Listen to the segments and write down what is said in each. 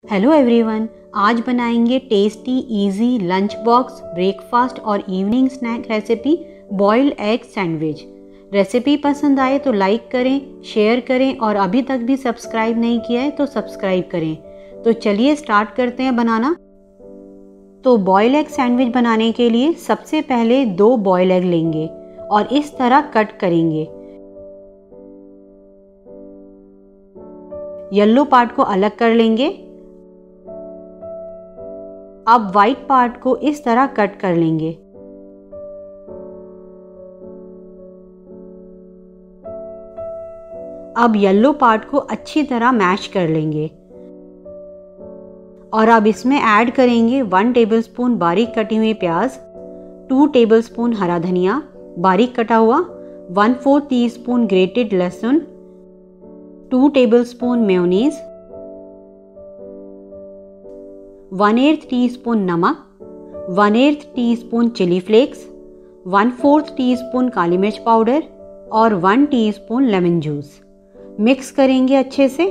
Hello everyone, आज बनाएंगे tasty easy lunch box, breakfast और evening snack recipe boiled egg sandwich. Recipe पसंद आए तो लाइक करें, शेयर करें और अभी तक भी सब्सक्राइब नहीं किया है तो सब्सक्राइब करें। तो चलिए स्टार्ट करते हैं बनाना। तो बॉइल्ड एग सैंडविच बनाने के लिए सबसे पहले 2 बॉइल्ड एग लेंगे और इस तरह कट करेंगे। येलो पार्ट को अलग कर लेंगे। अब वाइट पार्ट को इस तरह कट कर लेंगे। अब येलो पार्ट को अच्छी तरह मैश कर लेंगे और अब इसमें ऐड करेंगे 1 टेबलस्पून बारीक कटी हुई प्याज, 2 टेबलस्पून हरा धनिया बारीक कटा हुआ, 1/4 टीस्पून ग्रेटेड लहसुन, 2 टेबलस्पून मेयोनीज, 1/8 टीस्पून नमक, 1/8 टीस्पून चिली फ्लेक्स, 1/4 टीस्पून काली मिर्च पाउडर और 1 टीस्पून लेमन जूस। मिक्स करेंगे अच्छे से।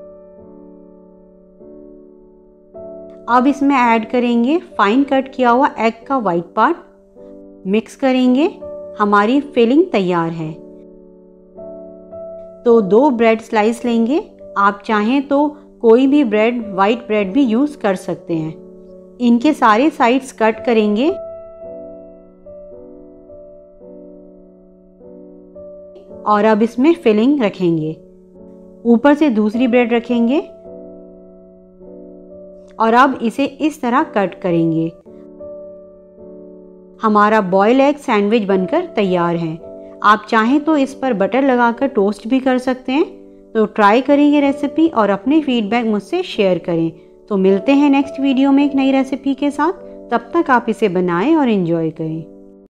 अब इसमें ऐड करेंगे फाइन कट किया हुआ एग का वाइट पार्ट। मिक्स करेंगे। हमारी फिलिंग तैयार है। तो 2 ब्रेड स्लाइस लेंगे। आप चाहें तो कोई भी ब्रेड, वाइट ब्रेड भी यूज़ कर सकते हैं। इनके सारे साइड्स कट करेंगे और अब इसमें फिलिंग रखेंगे। ऊपर से दूसरी ब्रेड रखेंगे और अब इसे इस तरह कट करेंगे। हमारा बॉइल्ड एग सैंडविच बनकर तैयार है। आप चाहें तो इस पर बटर लगाकर टोस्ट भी कर सकते हैं। तो ट्राई करें ये रेसिपी और अपने फीडबैक मुझसे शेयर करें। तो मिलते हैं नेक्स्ट वीडियो में एक नई रेसिपी के साथ। तब तक आप इसे बनाएं और एंजॉय करें।